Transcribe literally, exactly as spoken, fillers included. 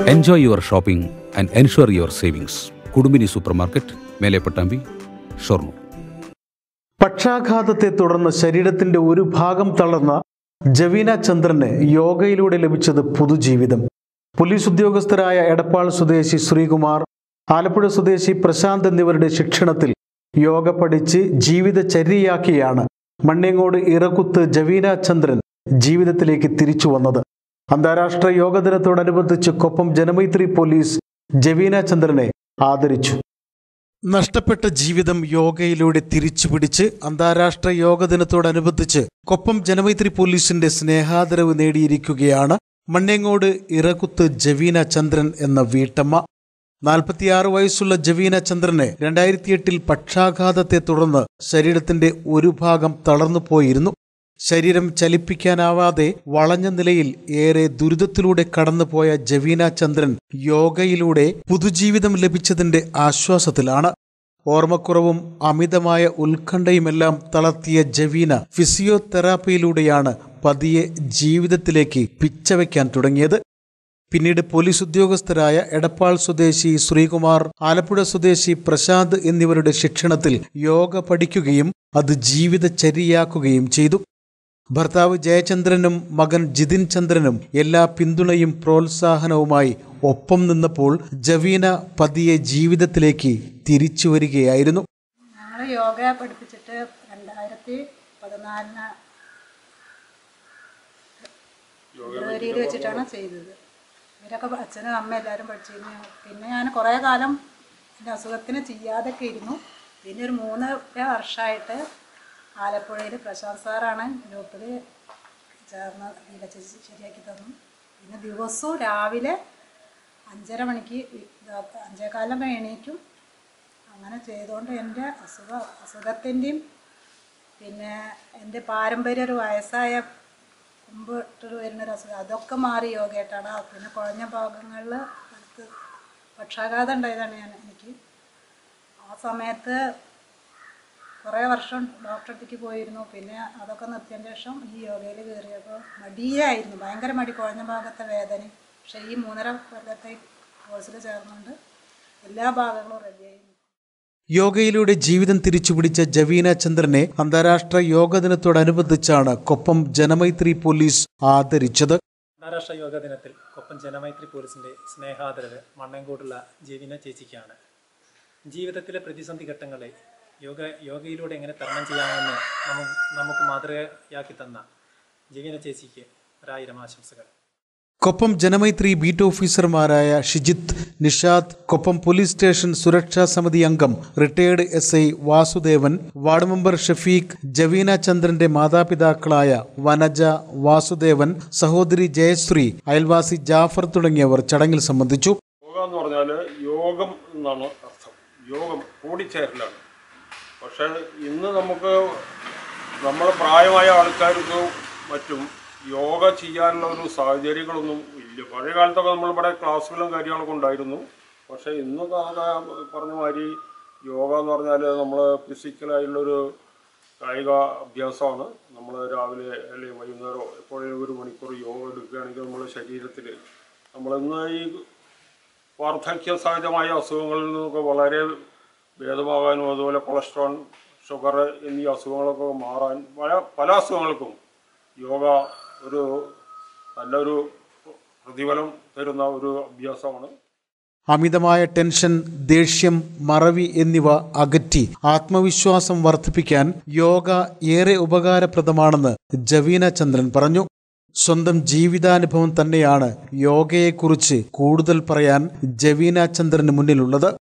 Enjoy your shopping and ensure your savings. Kudumbini Supermarket, Mele Patambi, Shornu. പക്ഷാഘാതത്തെ തുടർന്ന് ശരീരത്തിന്റെ ഒരു ഭാഗം തളർന്ന ജവീന ചന്ദ്രന് യോഗയിലൂടെ ലഭിച്ചത് പുതുജീവിതം. പോലീസ് ഉദ്യോഗസ്ഥരായ എടപ്പാൾ സ്വദേശി ശ്രീകുമാർ, ആലപ്പുഴ സ്വദേശി പ്രശാന്ത് എന്നിവരുടെ ശിക്ഷണത്തിൽ യോഗ പഠിച്ച് ജീവിതചര്യയാക്കിയാണ് മണ്ണിയങ്ങോട് ഇറക്കുത്ത് ജവീന ചന്ദ്രൻ ജീവിതത്തിലേക്ക് തിരിച്ചു വന്നത്. അന്താരാഷ്ട്ര യോഗ ദിനത്തോടനുബന്ധിച്ച് കൊപ്പം ജനമൈത്രി പോലീസ് ജവീന ചന്ദ്രനെ ആദരിച്ചു. നഷ്ടപ്പെട്ട ജീവിതം യോഗയിലൂടെ തിരിച്ചുപിടിച്ച് അന്താരാഷ്ട്ര യോഗ ദിനത്തോടനുബന്ധിച്ച് കൊപ്പം ജനമൈത്രി പോലീസിന്റെ സ്നേഹാദരവ് നേടിയിരിക്കുകയാണ് മണ്ണിയങ്ങോട് ഇറക്കുത്ത് ജവീന ചന്ദ്രൻ എന്ന വീട്ടമ്മ. നാൽപ്പത്തിയാറ് വയസ്സുള്ള ജവീന ചന്ദ്രന് രണ്ടായിരത്തി എട്ടിൽ പക്ഷാഘാതത്തെ തുടർന്ന് ശരീരത്തിന്റെ ഒരു ഭാഗം തളർന്നു പോയിരുന്നു. ശരീരം ചലിപ്പിക്കാനാവാതെ വളഞ്ഞ നിലയിൽ ഏറെ ദുരിതത്തിലൂടെ കടന്നുപോയ ജവീന ചന്ദ്രൻ യോഗയിലൂടെ പുതുജീവിതം ലഭിച്ചതിന്റെ ആശ്വാസത്തിലാണ്. ഓർമ്മക്കുറവും അമിതമായ ഉത്കണ്ഠയുമെല്ലാം തളർത്തിയ ജവീന ഫിസിയോതെറാപ്പിയിലൂടെയാണ് പതിയെ ജീവിതത്തിലേക്ക് പിച്ചവയ്ക്കാൻ തുടങ്ങിയത്. പിന്നീട് പോലീസ് ഉദ്യോഗസ്ഥരായ എടപ്പാൾ സ്വദേശി ശ്രീകുമാർ, ആലപ്പുഴ സ്വദേശി പ്രശാന്ത് എന്നിവരുടെ ശിക്ഷണത്തിൽ യോഗ പഠിക്കുകയും അത് ജീവിതചര്യയാക്കുകയും ചെയ്തു. ഭർത്താവ് ജയചന്ദ്രനും മകൻ ജിതിൻ ചന്ദ്രനും എല്ലാ പിന്തുണയും പ്രോത്സാഹനവുമായി ഒപ്പം നിന്നപ്പോൾ ജവീന പതിയെ ജീവിതത്തിലേക്ക് തിരിച്ചു വരികയായിരുന്നു. ഞങ്ങൾ യോഗ പഠിപ്പിച്ചിട്ട് രണ്ടായിരത്തി പതിനാലിന് ഫെബ്രുവരിയിൽ വെച്ചിട്ടാണ് ചെയ്തത്. ഇവരൊക്കെ അച്ഛനും അമ്മ എല്ലാവരും പഠിച്ചിരുന്നു. പിന്നെ ഞാൻ കുറേ കാലം എൻ്റെ അസുഖത്തിന് ചെയ്യാതൊക്കെ ഇരുന്നു. പിന്നെ ഒരു മൂന്ന് വർഷമായിട്ട് ആലപ്പുഴയിൽ പ്രശാന്ത് സാറാണ് ഗ്രൂപ്പിൽ ചേർന്ന് വീലച്ചേച്ചി ശരിയാക്കി തന്നു. പിന്നെ ദിവസവും രാവിലെ അഞ്ചര മണിക്ക് അഞ്ചേകാലം എണീക്കും. അങ്ങനെ ചെയ്തുകൊണ്ട് എൻ്റെ അസുഖ അസുഖത്തിൻ്റെയും പിന്നെ എൻ്റെ പാരമ്പര്യ ഒരു വയസ്സായ മുമ്പിട്ട് വരുന്നൊരു അസുഖം അതൊക്കെ മാറി യോഗയായിട്ടാണ്. പിന്നെ കുഴഞ്ഞ ഭാഗങ്ങളിൽ അടുത്ത് പക്ഷാഘാതം ഉണ്ടായതാണ് ഞാൻ എനിക്ക്. ആ സമയത്ത് കുറേ വർഷം ഡോക്ടറെ അടുത്തേക്ക് പോയിരുന്നു. പിന്നെ അതൊക്കെ നിർത്തിയതിന് ശേഷം ഈ യോഗയിൽ കയറിയപ്പോൾ മടിയായിരുന്നു, ഭയങ്കര മടി, കുഴഞ്ഞ ഭാഗത്തെ വേദന. പക്ഷേ ഈ മൂന്നര കൊല്ലത്തെ കോഴ്സിൽ ചേർന്നുകൊണ്ട് എല്ലാ ഭാഗങ്ങളും റെഡിയായി. യോഗയിലൂടെ ജീവിതം തിരിച്ചുപിടിച്ച ജവീന ചന്ദ്രനെ അന്താരാഷ്ട്ര യോഗ ദിനത്തോടനുബന്ധിച്ചാണ് കൊപ്പം ജനമൈത്രി പോലീസ് ആദരിച്ചത്. അന്താരാഷ്ട്ര യോഗ ദിനത്തിൽ കൊപ്പം ജനമൈത്രി പോലീസിന്റെ സ്നേഹാദരവ് മണ്ണങ്കോടുള്ള ജവീന ചേച്ചിക്കാണ്. ജീവിതത്തിലെ പ്രതിസന്ധി ഘട്ടങ്ങളെ യോഗ യോഗയിലൂടെ എങ്ങനെ തരണം ചെയ്യാമെന്ന് നമുക്ക് നമുക്ക് മാതൃകയാക്കി തന്ന ജവീന ചേച്ചിക്ക് ഒരായിരം ആശംസകൾ. കൊപ്പം ജനമൈത്രി ബീറ്റ് ഓഫീസർമാരായ ഷിജിത്ത്, നിഷാദ്, കൊപ്പം പോലീസ് സ്റ്റേഷൻ സുരക്ഷാ സമിതി അംഗം retired S I Vasudevan, ward member Shafeeq, Javeena ചന്ദ്രന്റെ മാതാപിതാക്കളായ വനജ, വാസുദേവൻ, സഹോദരി ജയശ്രീ, അയൽവാസി ജാഫർ തുടങ്ങിയവർ ചടങ്ങിൽ സംബന്ധിച്ചു. യോഗ എന്ന് പറഞ്ഞാൽ യോഗം എന്നാണ് അർത്ഥം. യോഗം കൂടിച്ചേരലാണ്. പക്ഷേ ഇന്ന് നമുക്ക് നമ്മുടെ പ്രായമായ ആൾക്കാർക്ക് മറ്റും യോഗ ചെയ്യാനുള്ള ഒരു സാഹചര്യങ്ങളൊന്നും ഇല്ല. പഴയ കാലത്തൊക്കെ നമ്മളിവിടെ ക്ലാസ്സുകളും കാര്യങ്ങളൊക്കെ ഉണ്ടായിരുന്നു. പക്ഷേ ഇന്ന് പറഞ്ഞ മാതിരി യോഗ എന്ന് പറഞ്ഞാൽ നമ്മൾ ഫിസിക്കലായിട്ടുള്ളൊരു കായിക അഭ്യാസമാണ്. നമ്മൾ രാവിലെ അല്ലെങ്കിൽ വൈകുന്നേരമോ എപ്പോഴും ഒരു മണിക്കൂർ യോഗ എടുക്കുകയാണെങ്കിൽ നമ്മുടെ ശരീരത്തിൽ നമ്മളിന്ന് ഈ വാർദ്ധക്യ സഹജമായ അസുഖങ്ങളിൽ നിന്നൊക്കെ വളരെ ഭേദമാകാനും അതുപോലെ കൊളസ്ട്രോൾ, ഷുഗർ എന്നീ അസുഖങ്ങളൊക്കെ മാറാൻ പല പല അസുഖങ്ങൾക്കും യോഗ ഒരു നല്ലൊരു പ്രതിഫലം തരുന്ന ഒരു അഭ്യാസമാണ്. അമിതമായ ടെൻഷൻ, ദേഷ്യം, മറവി എന്നിവ അകറ്റി ആത്മവിശ്വാസം വർദ്ധിപ്പിക്കാൻ യോഗ ഏറെ ഉപകാരപ്രദമാണെന്ന് ജവീന ചന്ദ്രൻ പറഞ്ഞു. സ്വന്തം ജീവിതാനുഭവം തന്നെയാണ് യോഗയെക്കുറിച്ച് കൂടുതൽ പറയാൻ ജവീന ചന്ദ്രന് മുന്നിലുള്ളത്.